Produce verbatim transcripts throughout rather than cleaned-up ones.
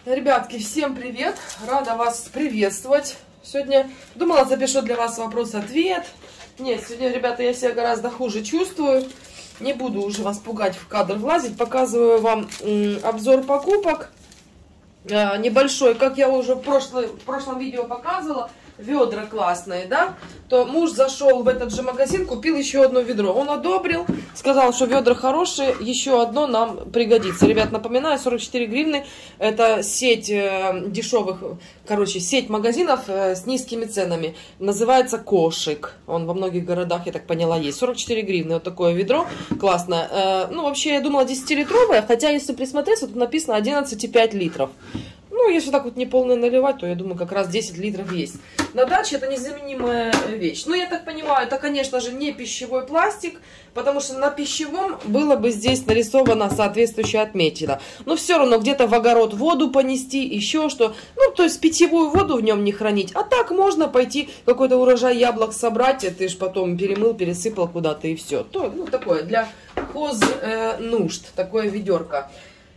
Ребятки, всем привет! Рада вас приветствовать. Сегодня думала, запишу для вас вопрос-ответ. Нет, сегодня, ребята, я себя гораздо хуже чувствую. Не буду уже вас пугать, в кадр влазить. Показываю вам обзор покупок. Небольшой, как я уже в, прошлый, в прошлом видео показывала. Ведра классные, да? То муж зашел в этот же магазин, купил еще одно ведро. Он одобрил, сказал, что ведра хорошие, еще одно нам пригодится. Ребят, напоминаю, сорок четыре гривны. Это сеть э, дешевых, короче, сеть магазинов э, с низкими ценами. Называется Кошик. Он во многих городах, я так поняла, есть. сорок четыре гривны, вот такое ведро. Классно. Э, ну, вообще, я думала, десятилитровое, хотя, если присмотреться, тут написано одиннадцать и пять литров. Ну, если так вот не полное наливать, то я думаю, как раз десять литров есть. На даче это незаменимая вещь. Ну, я так понимаю, это, конечно же, не пищевой пластик, потому что на пищевом было бы здесь нарисовано соответствующая отметина. Но все равно где-то в огород воду понести, еще что. Ну, то есть питьевую воду в нем не хранить. А так можно пойти какой-то урожай яблок собрать, ты ж потом перемыл, пересыпал куда-то и все. То, ну, такое для хоз э, нужд, такое ведерко.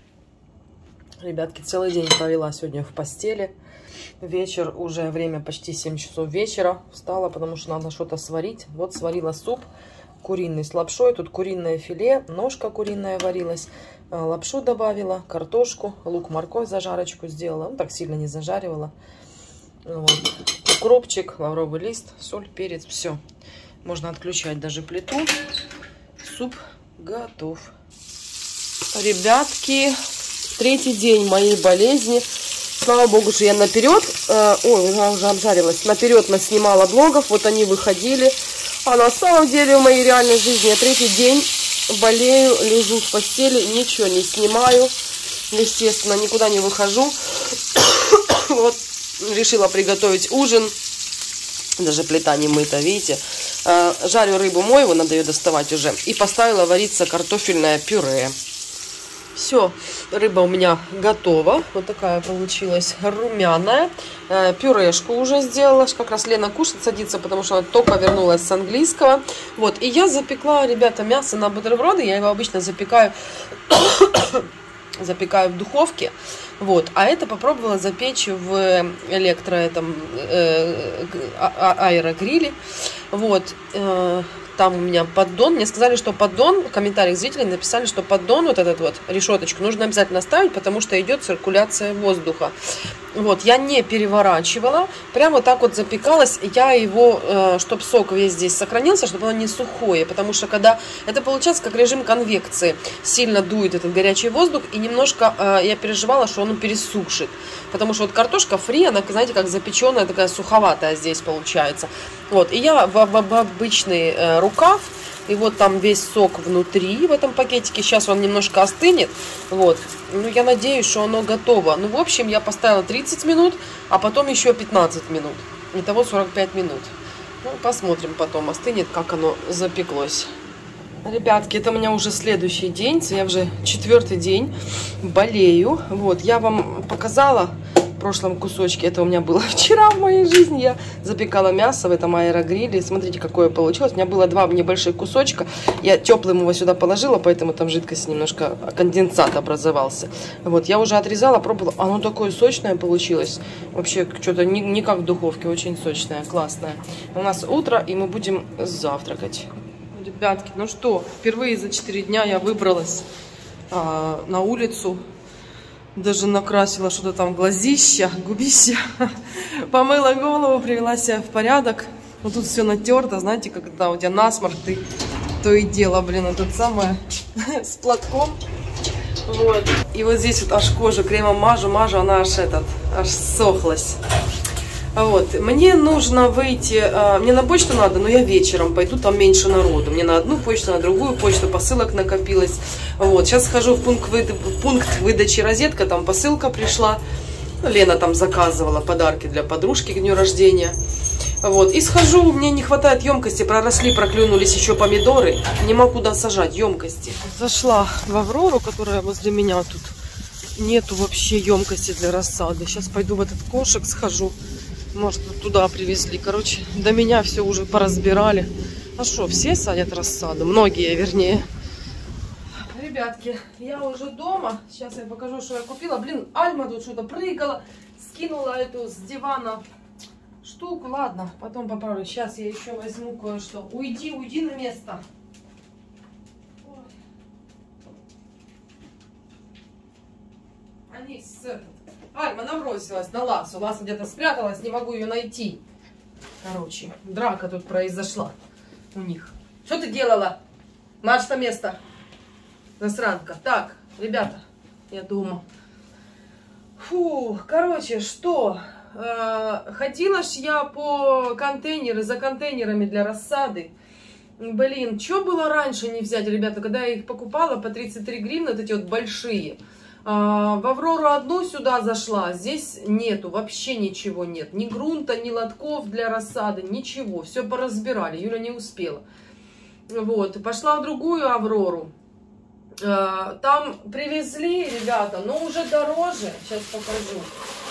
Ребятки, целый день провела сегодня в постели. Вечер, уже время почти семь часов вечера. Встала, потому что надо что-то сварить. Вот сварила суп куриный с лапшой. Тут куриное филе, ножка куриная варилась. Лапшу добавила, картошку, лук, морковь, зажарочку сделала. Ну, так сильно не зажаривала. Вот. Укропчик, лавровый лист, соль, перец, все. Можно отключать даже плиту. Суп готов. Ребятки, третий день моей болезни. Слава богу, что я наперед, э, ой, я уже обжарилась, наперед наснимала блогов, вот они выходили. А на самом деле в моей реальной жизни я третий день болею, лежу в постели, ничего не снимаю. Естественно, никуда не выхожу. Вот, решила приготовить ужин. Даже плита не мыта, видите. Э, жарю рыбу мою, надо ее доставать уже. И поставила вариться картофельное пюре. Все, рыба у меня готова. Вот такая получилась румяная. Э, пюрешку уже сделала. Как раз Лена кушать садится, потому что она только вернулась с английского. Вот, и я запекла, ребята, мясо на бутерброды. Я его обычно запекаю, запекаю в духовке. Вот, а это попробовала запечь в электро этом э, аэрогриле. Вот. Э, Там у меня поддон. Мне сказали, что поддон, в комментариях зрителей написали, что поддон, вот этот вот, решеточку, нужно обязательно ставить, потому что идет циркуляция воздуха. Вот, я не переворачивала, прямо так вот запекалась. Я его, э, чтобы сок весь здесь сохранился, чтобы оно не сухое, потому что когда, это получается как режим конвекции. Сильно дует этот горячий воздух, и немножко э, я переживала, что он пересушит. Потому что вот картошка фри, она, знаете, как запеченная, такая суховатая здесь получается. Вот, и я в, в, в обычный э, рукав, и вот там весь сок внутри в этом пакетике. Сейчас он немножко остынет. Вот. Ну, я надеюсь, что оно готово. Ну, в общем, я поставила тридцать минут, а потом еще пятнадцать минут. Итого сорок пять минут. Ну, посмотрим потом, остынет, как оно запеклось. Ребятки, это у меня уже следующий день. Я уже четвертый день болею. Вот, я вам показала в прошлом кусочке. Это у меня было вчера в моей жизни. Я запекала мясо в этом аэрогриле. Смотрите, какое получилось. У меня было два небольших кусочка. Я теплым его сюда положила, поэтому там жидкость немножко, конденсат образовался. Вот, я уже отрезала, пробовала. Оно такое сочное получилось. Вообще, что-то не, не как в духовке. Очень сочное, классное. У нас утро, и мы будем завтракать. Ребятки, ну что, впервые за четыре дня я выбралась а, на улицу. Даже накрасила что-то там, глазища, губища. Помыла голову, привела себя в порядок. Вот тут все натерто, знаете, когда у тебя насморк, ты то и дело, блин, это самое, с платком. Вот. И вот здесь вот аж кожу кремом мажу, мажу, она аж этот, аж сохлась. Вот, мне нужно выйти, мне на почту надо, но я вечером пойду, там меньше народу. Мне на одну почту, на другую почту, посылок накопилось. Вот, сейчас схожу в пункт, вы... в пункт выдачи розетка, там посылка пришла. Лена там заказывала подарки для подружки к дню рождения. Вот, и схожу, мне не хватает емкости, проросли, проклюнулись еще помидоры. Нема куда сажать емкости. Зашла в Аврору, которая возле меня тут. Нету вообще емкости для рассады. Сейчас пойду в этот кошек схожу. Может, туда привезли. Короче, до меня все уже поразбирали. А что, все садят рассаду? Многие, вернее. ребятки, я уже дома. Сейчас я покажу, что я купила. Блин, Альма тут что-то прыгала, скинула эту с дивана штуку. Ладно, потом поправлю. Сейчас я еще возьму кое-что. Уйди, уйди на место. Ой. Они с... Альма набросилась на Ласу. Ласа где-то спряталась, не могу ее найти. Короче, драка тут произошла у них. Что ты делала? Марш на место. Засранка. Так, ребята, я дома. Фу, короче, что? Э, ходила ж я по контейнеры, за контейнерами для рассады. Блин, что было раньше не взять, ребята, когда я их покупала по тридцать три гривны, вот эти вот большие. А, в Аврору одну сюда зашла, здесь нету, вообще ничего нет. Ни грунта, ни лотков для рассады, ничего. Все поразбирали, Юля не успела. Вот, пошла в другую Аврору. А, там привезли, ребята, но уже дороже. Сейчас покажу.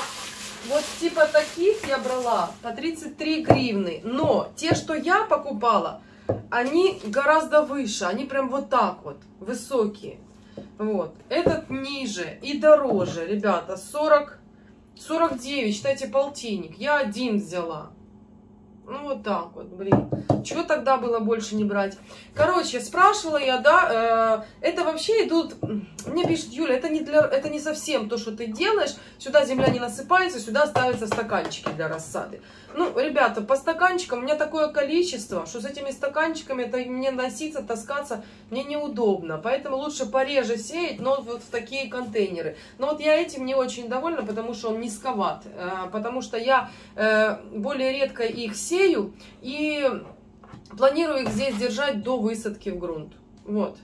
Вот типа таких я брала по тридцать три гривны. Но те, что я покупала, они гораздо выше. Они прям вот так вот, высокие. Вот, этот ниже и дороже, ребята, сорок, сорок девять, считайте, полтинник. Я один взяла. Ну, вот так вот, блин. Чего тогда было больше не брать? Короче, спрашивала я, да, э, это вообще идут... Мне пишет Юля, это не, для, это не совсем то, что ты делаешь. Сюда земля не насыпается, сюда ставятся стаканчики для рассады. Ну, ребята, по стаканчикам у меня такое количество, что с этими стаканчиками это мне носиться, таскаться мне неудобно. Поэтому лучше пореже сеять, но вот в такие контейнеры. Но вот я этим не очень довольна, потому что он низковат. Э, потому что я э, более редко их сею и планирую их здесь держать до высадки в грунт. Вот.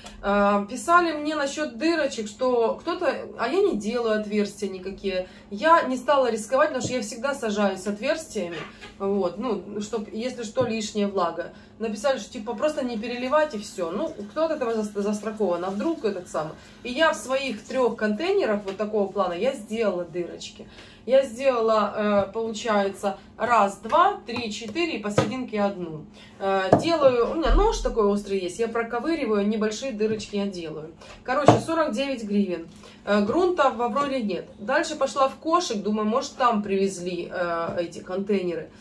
Писали мне насчет дырочек, что кто-то, а я не делаю отверстия никакие. Я не стала рисковать, потому что я всегда сажаю с отверстиями, вот, ну, чтобы, если что, лишняя влага. Написали, что типа просто не переливать и все. Ну, кто от этого застрахован, а вдруг этот самый. И я в своих трех контейнерах вот такого плана я сделала дырочки. Я сделала, получается, раз, два, три, четыре и посерединке одну. Делаю, у меня нож такой острый есть, я проковыриваю, небольшие дырочки я делаю. Короче, сорок девять гривен. Грунта в Авроре нет. Дальше пошла в кошек, думаю, может там привезли эти контейнеры.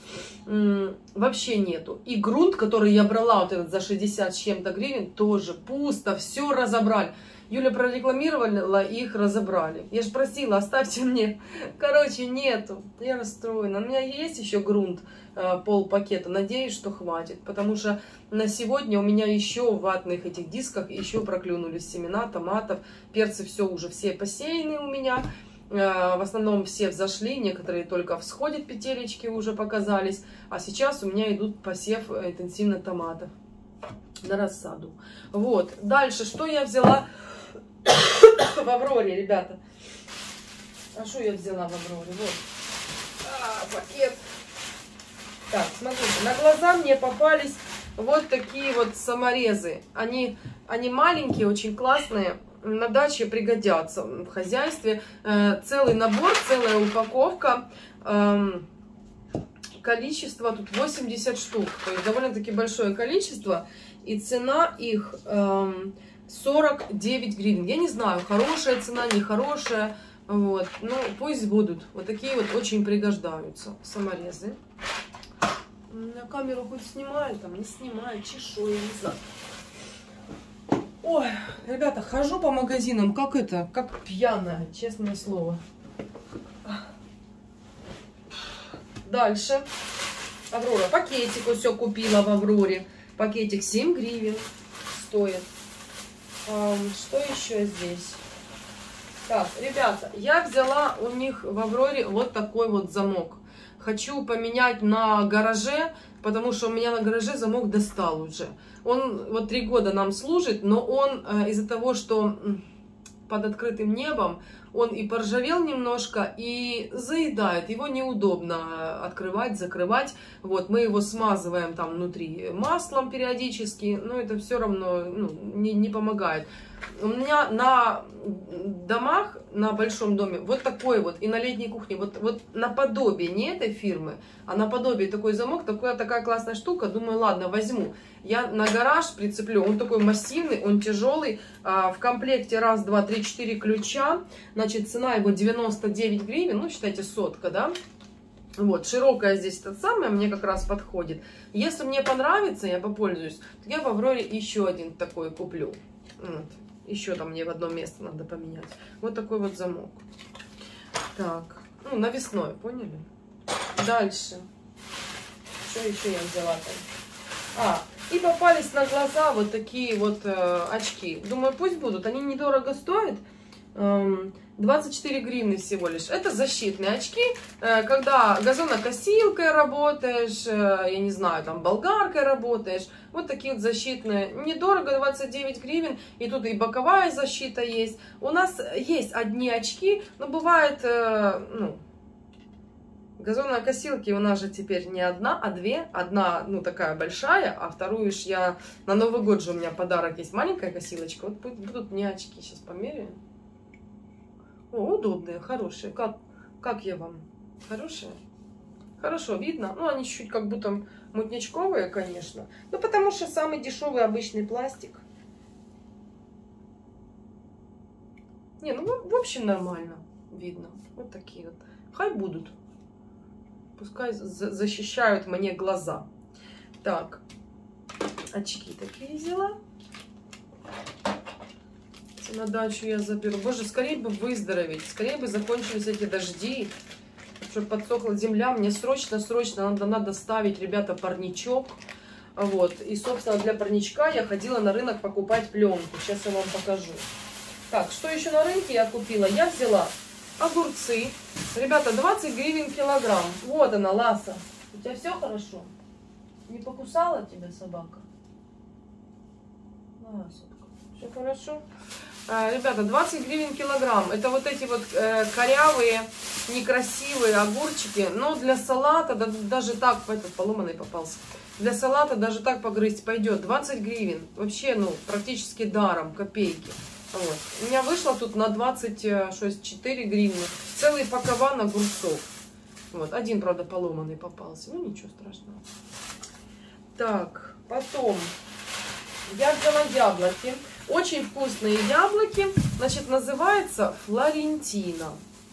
Вообще нету. И грунт, который я брала вот этот за шестьдесят с чем-то гривен, тоже пусто, все разобрали. Юля прорекламировала, их разобрали. Я же просила, оставьте мне. Короче, нету. Я расстроена. У меня есть еще грунт, пол пакета. Надеюсь, что хватит. Потому что на сегодня у меня еще в ватных этих дисках еще проклюнулись семена томатов. Перцы все уже все посеяны у меня. В основном все взошли, некоторые только всходят, петелечки уже показались. А сейчас у меня идут посев интенсивно томатов на рассаду. Вот. Дальше, что я взяла в Авроре, ребята? А что я взяла в Авроре? Вот. А, пакет. Так, смотрите, на глаза мне попались вот такие вот саморезы. Они, они маленькие, очень классные. На даче пригодятся в хозяйстве. Э, целый набор, целая упаковка. Э, количество тут восемьдесят штук. То есть довольно-таки большое количество. И цена их э, сорок девять гривен. Я не знаю, хорошая цена, нехорошая. Вот. Ну, пусть будут. Вот такие вот очень пригождаются саморезы. На камеру хоть снимаю, там не снимаю, чешу, я не знаю. Ой, ребята, хожу по магазинам, как это, как пьяная, честное слово. Дальше. Аврора, пакетик все купила в Авроре. Пакетик семь гривен стоит. Что еще здесь? Так, ребята, я взяла у них в Авроре вот такой вот замок. Хочу поменять на гараже, потому что у меня на гараже замок достал уже. Он вот три года нам служит, но он э, из-за того, что под открытым небом, он и поржавел немножко, и заедает. Его неудобно открывать, закрывать. Вот, мы его смазываем там внутри маслом периодически, но это все равно ну, не, не помогает. У меня на домах, на большом доме, вот такой вот, и на летней кухне, вот, вот наподобие, не этой фирмы, а наподобие такой замок, такая, такая классная штука. Думаю, ладно, возьму. Я на гараж прицеплю, он такой массивный, он тяжелый, а, в комплекте раз, два, три, четыре ключа, значит, цена его девяносто девять гривен, ну, считайте, сотка, да. Вот, широкая здесь тот самый, мне как раз подходит. Если мне понравится, я попользуюсь, то я в Авроре еще один такой куплю. Вот. Еще там мне в одно место надо поменять. Вот такой вот замок. Так, ну, навесной, поняли? Дальше. Что еще я взяла там? А, и попались на глаза вот такие вот э, очки. Думаю, пусть будут. Они недорого стоят. Эм, двадцать четыре гривны всего лишь. Это защитные очки. Э, когда газонокосилкой работаешь, э, я не знаю, там болгаркой работаешь. Вот такие вот защитные. Недорого, двадцать девять гривен. И тут и боковая защита есть. У нас есть одни очки, но бывает, э, ну... Газонокосилки у нас же теперь не одна, а две. Одна, ну, такая большая, а вторую ж я... На Новый год же у меня подарок есть. Маленькая косилочка. Вот будут мне очки. Сейчас померяю. О, удобные, хорошие. Как, как я вам? Хорошие? Хорошо, видно. Ну, они чуть-чуть как будто мутнячковые, конечно. Ну, потому что самый дешевый обычный пластик. Не, ну, в общем, нормально видно. Вот такие вот. Хай будут. Пускай защищают мне глаза. Так, очки такие взяла. На дачу я заберу. Боже, скорее бы выздороветь. Скорее бы закончились эти дожди. Чтобы подсохла земля. Мне срочно-срочно надо, надо ставить, ребята, парничок. Вот. И, собственно, для парничка я ходила на рынок покупать пленку. Сейчас я вам покажу. Так, что еще на рынке я купила? Я взяла... Огурцы. Ребята, двадцать гривен килограмм. Вот она, Ласа. У тебя все хорошо? Не покусала тебя собака? Ласотка. Все хорошо? А, ребята, двадцать гривен килограмм. Это вот эти вот э, корявые, некрасивые огурчики. Но для салата, да, даже так, этот поломанный попался. Для салата даже так погрызть пойдет. двадцать гривен. Вообще, ну, практически даром, копейки. Вот. У меня вышло тут на двадцать четыре гривны. Целый пакован огурцов. Вот. Один, правда, поломанный попался. Ну, ничего страшного. Так, потом я взяла яблоки. Очень вкусные яблоки. Значит, называется Флорентина.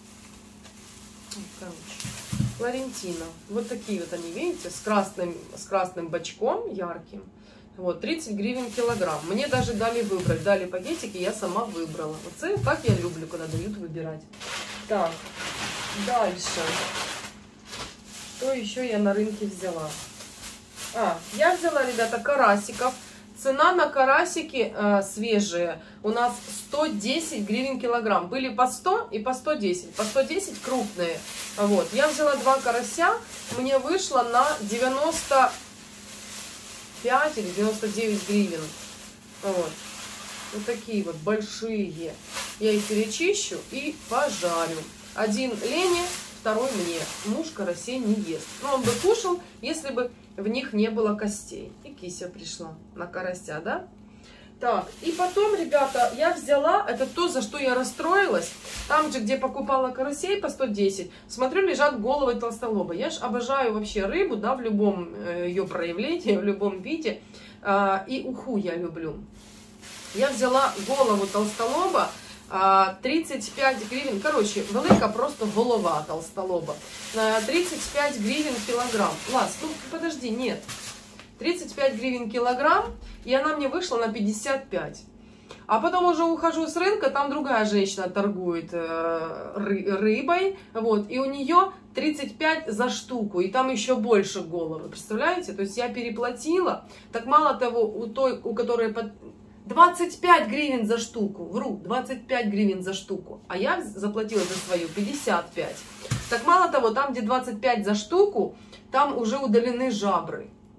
Короче, Флорентина. Вот такие вот они, видите, с красным, с красным бочком ярким. Вот, тридцать гривен килограмм. Мне даже дали выбрать. Дали пакетики, я сама выбрала. Вот это так я люблю, когда дают выбирать. Так, дальше. Что еще я на рынке взяла? А, я взяла, ребята, карасиков. Цена на карасики э, свежие у нас сто десять гривен килограмм. Были по сто и по сто десять. По сто десять крупные. Вот, я взяла два карася. Мне вышло на девяносто пять или девяносто девять гривен. Вот. Вот такие вот большие. Я их перечищу и пожарю. Один Лене, второй мне. Муж карасей не ест. Но он бы кушал, если бы в них не было костей. И кися пришла на карася, да? Так, и потом, ребята, я взяла, это то, за что я расстроилась. Там же, где покупала карасей по сто десять, смотрю, лежат головы толстолоба. Я ж обожаю вообще рыбу, да, в любом ее проявлении, в любом виде. И уху я люблю. Я взяла голову толстолоба, тридцать пять гривен, короче, велика просто голова толстолоба. тридцать пять гривен килограмм. Лас, ну подожди, нет. тридцать пять гривен килограмм, и она мне вышла на пятьдесят пять. А потом уже ухожу с рынка, там другая женщина торгует э, ры, рыбой, вот, и у нее тридцать пять за штуку, и там еще больше головы, представляете? То есть я переплатила, так мало того, у той, у которой под... двадцать пять гривен за штуку, вру, двадцать пять гривен за штуку, а я заплатила за свою пятьдесят пять. Так мало того, там, где двадцать пять за штуку, там уже удалены жабры.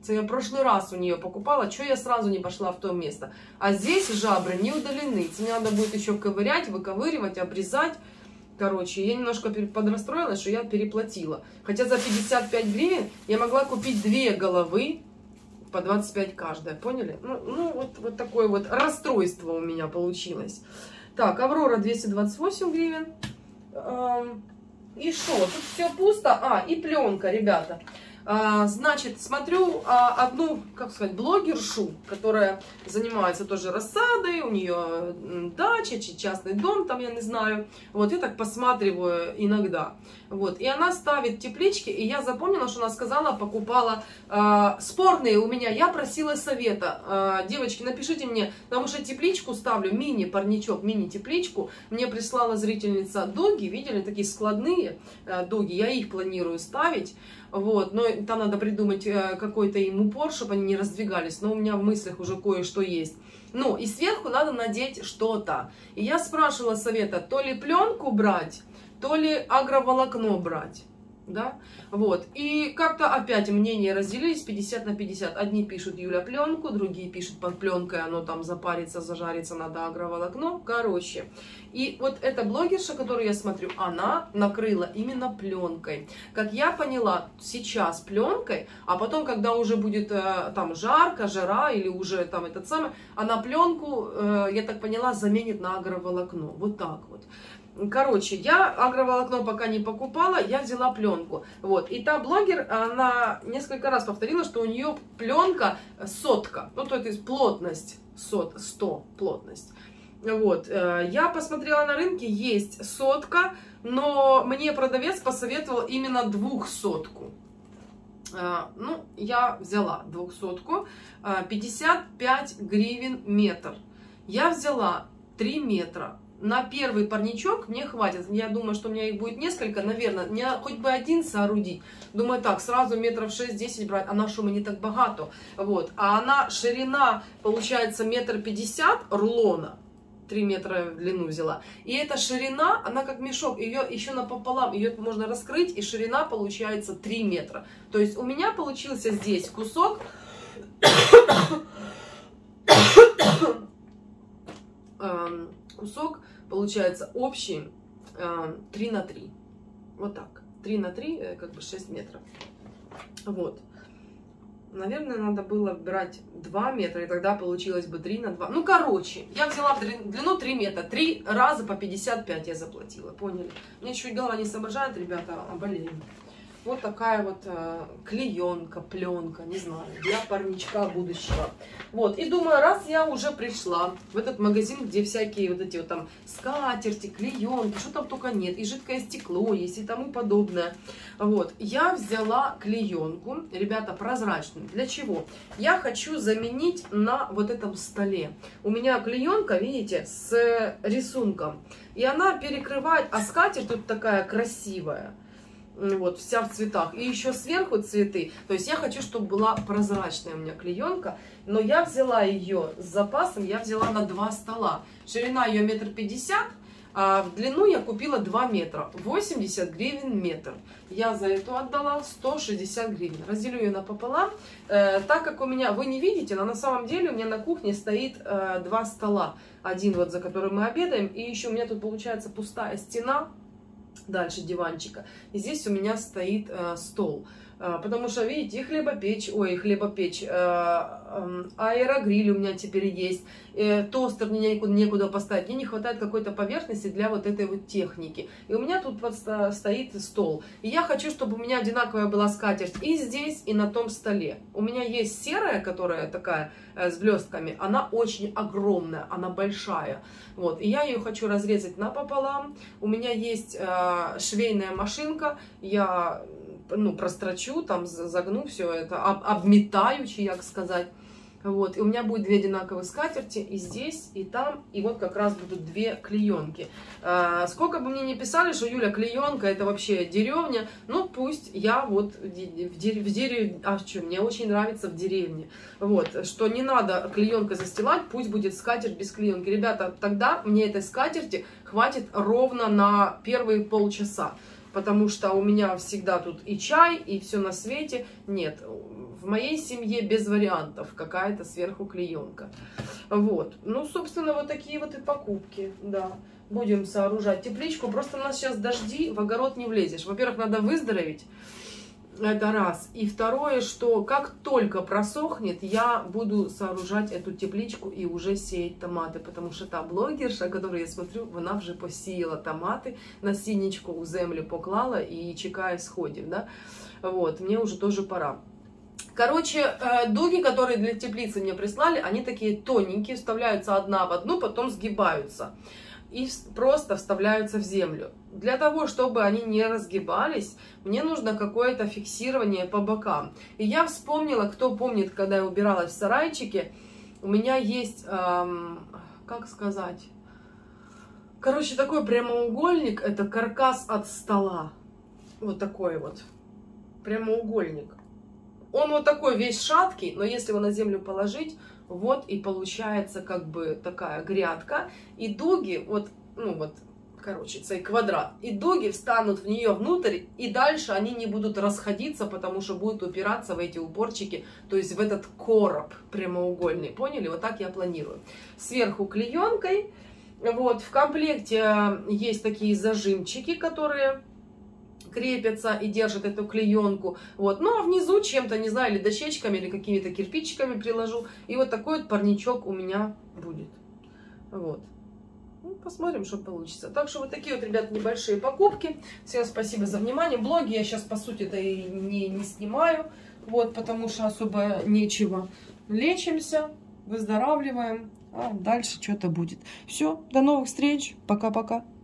Это я в прошлый раз у нее покупала, что я сразу не пошла в то место. А здесь жабры не удалены. Мне надо будет еще ковырять, выковыривать, обрезать. Короче, я немножко подрастроилась, что я переплатила. Хотя за пятьдесят пять гривен я могла купить две головы по двадцать пять каждая. Поняли? Ну, ну вот, вот такое вот расстройство у меня получилось. Так, Аврора двести двадцать восемь гривен. И что? Тут все пусто. А, и пленка, ребята. А, значит, смотрю а, одну, как сказать, блогершу, которая занимается тоже рассадой, у нее дача, частный дом, там, я не знаю. Вот, я так посматриваю иногда. Вот, и она ставит теплички, и я запомнила, что она сказала, покупала а, спорные у меня. Я просила совета. А, девочки, напишите мне, потому что тепличку ставлю, мини-парничок, мини-тепличку. Мне прислала зрительница доги, видели, такие складные а, доги, я их планирую ставить. Вот, но там надо придумать какой-то им упор, чтобы они не раздвигались. Но у меня в мыслях уже кое-что есть. Ну, и сверху надо надеть что-то. И я спрашивала совета, то ли пленку брать, то ли агроволокно брать. Да, вот, и как-то опять мнения разделились пятьдесят на пятьдесят. Одни пишут, Юля, пленку, другие пишут, под пленкой оно там запарится, зажарится, надо агроволокно, короче. И вот эта блогерша, которую я смотрю, она накрыла именно пленкой. Как я поняла, сейчас пленкой, а потом, когда уже будет э, там жарко, жара или уже там этот самый, она пленку, э, я так поняла, заменит на агроволокно, вот так вот. Короче, я агроволокно пока не покупала, я взяла пленку. Вот. И та блогер, она несколько раз повторила, что у нее пленка сотка. Ну, то есть плотность сот, сто плотность. Вот. Я посмотрела на рынке, есть сотка, но мне продавец посоветовал именно двухсотку. Ну, я взяла двухсотку, пятьдесят пять гривен метр. Я взяла три метра. На первый парничок мне хватит. Я думаю, что у меня их будет несколько, наверное. Мне хоть бы один соорудить. Думаю, так, сразу метров шесть-десять брать. А на что мне так богато? Вот. А она, ширина, получается, метр пятьдесят рулона. три метра в длину взяла. И эта ширина, она как мешок. Ее еще напополам, ее можно раскрыть. И ширина получается три метра. То есть у меня получился здесь кусок... Кусок получается общий э, три на три. Вот так. три на три, э, как бы шесть метров. Вот. Наверное, надо было брать два метра, и тогда получилось бы три на два. Ну, короче, я взяла в длину три метра. три раза по пятьдесят пять я заплатила. Поняли? Мне чуть голова не соображает, ребята, а болеем. Вот такая вот э, клеенка, пленка, не знаю, для парничка будущего. Вот, и думаю, раз я уже пришла в этот магазин, где всякие вот эти вот там скатерти, клеенки, что там только нет, и жидкое стекло есть, и тому подобное. Вот, я взяла клеенку, ребята, прозрачную. Для чего? Я хочу заменить на вот этом столе. У меня клеенка, видите, с рисунком, и она перекрывает, а скатерть тут такая красивая. Вот, вся в цветах. И еще сверху цветы. То есть я хочу, чтобы была прозрачная у меня клеенка. Но я взяла ее с запасом, я взяла на два стола. Ширина ее метр пятьдесят, а в длину я купила два метра. восемьдесят гривен метр. Я за эту отдала сто шестьдесят гривен. Разделю ее напополам. Э, так как у меня, вы не видите, но на самом деле у меня на кухне стоит э, два стола. Один вот, за которым мы обедаем. И еще у меня тут получается пустая стена. Дальше диванчика. И здесь у меня стоит э, стол. Э, потому что, видите, и хлебопечь, ой, хлебопечь, э, э, аэрогриль у меня теперь есть. Э, тостер мне некуда, некуда поставить. Мне не хватает какой-то поверхности для вот этой вот техники. И у меня тут вот стоит стол. И я хочу, чтобы у меня одинаковая была скатерть и здесь, и на том столе. У меня есть серая, которая такая э, с блестками. Она очень огромная, она большая. Вот. И я ее хочу разрезать напополам. У меня есть э, швейная машинка. Я ну, прострочу, там загну все это, об, обметаю, як сказать. Вот, и у меня будет две одинаковые скатерти, и здесь, и там, и вот как раз будут две клеенки. А, сколько бы мне ни писали, что Юля, клеенка, это вообще деревня, ну пусть я вот в деревне, а что, мне очень нравится в деревне. Вот, что не надо клеенкой застилать, пусть будет скатерть без клеенки. Ребята, тогда мне этой скатерти хватит ровно на первые полчаса. Потому что у меня всегда тут и чай, и все на свете. Нет, В моей семье без вариантов какая-то сверху клеенка. Вот. Ну, собственно, вот такие вот и покупки, да. Будем сооружать тепличку. Просто у нас сейчас дожди, в огород не влезешь. Во-первых, надо выздороветь. Это раз. И второе, что как только просохнет, я буду сооружать эту тепличку и уже сеять томаты. Потому что та блогерша, которую я смотрю, она уже посеяла томаты, на синичку у землю поклала и чекає сходів. Да? Вот, мне уже тоже пора. Короче, дуги, которые для теплицы мне прислали, они такие тоненькие, вставляются одна в одну, потом сгибаются. И просто вставляются в землю. Для того, чтобы они не разгибались, мне нужно какое-то фиксирование по бокам. И я вспомнила, кто помнит, когда я убиралась в сарайчике, у меня есть, эм, как сказать, короче, такой прямоугольник, это каркас от стола. Вот такой вот прямоугольник. Он вот такой весь шаткий, но если его на землю положить, вот и получается как бы такая грядка. И дуги, вот, ну вот, короче, цей квадрат. И дуги встанут в нее внутрь, и дальше они не будут расходиться, потому что будут упираться в эти упорчики, то есть в этот короб прямоугольный. Поняли? Вот так я планирую. Сверху клеенкой. Вот, в комплекте есть такие зажимчики, которые крепятся и держат эту клеенку. Вот. Ну а внизу чем-то, не знаю, или дощечками, или какими-то кирпичиками приложу. И вот такой вот парничок у меня будет. Вот. Ну, посмотрим, что получится. Так что вот такие вот, ребят, небольшие покупки. Всем спасибо за внимание. Блоги я сейчас, по сути-то, и не, не снимаю. Вот, потому что особо нечего. Лечимся, выздоравливаем. А дальше что-то будет. Все, до новых встреч. Пока-пока.